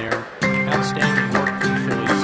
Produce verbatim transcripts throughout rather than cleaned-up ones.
there. Outstanding work from the Phillies.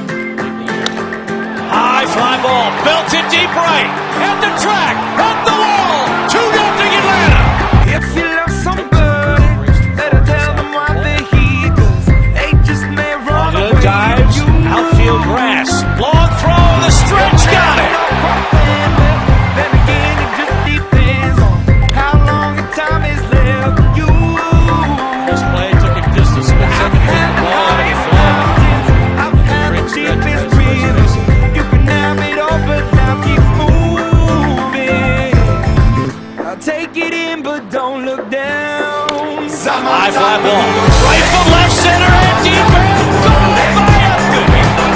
High fly ball, belted deep right, at the track, at the wall, two nothing Atlanta. If you love somebody, better tell them why they're here, 'cause they just may run away. Good dives, outfield grass, long throw, the stretch got it. Then again, it just depends on how long the time is left for you. This play took him just a split second to hit the ball, and he flipped. I've had the deepest breathing. You can have it all, but now keep moving. I'll take it in, but don't look down. High fly ball, right foot, left center, and deep end, gone by Upton.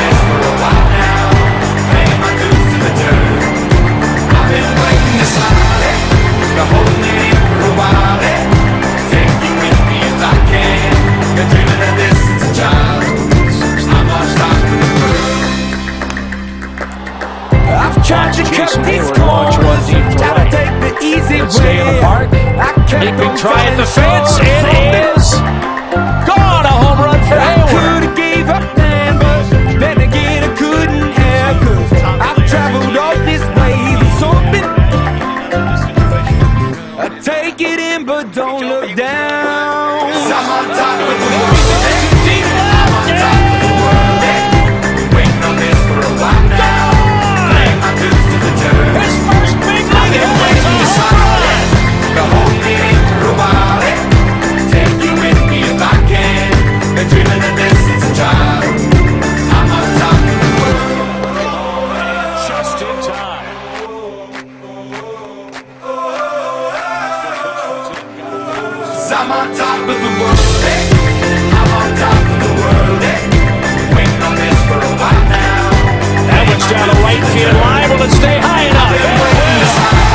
I've tried to cut Jason these Hayward launch one corners, deep to gotta right. take the easy Good way. stay in the park. I can't Big, big go try at the fast, fence. so It is gone. A home run for I Hayward. could've gave up then, but then again I couldn't have, 'cause I've traveled all this way for something. I take it in, but don't look down. I'm on top of the world. Deep left, Waiting on this for a while now. Playing my dues to the dirt. his first big league hit was a home run. The whole meeting for a while. Take you with me if I can. Been dreaming of this since a child. I'm on top of the world. Just in time. I'm on top of the world. Hey. I'm on top of the world. Hey. Waiting on this for a while now. That one's down the right field line. Will it stay high enough?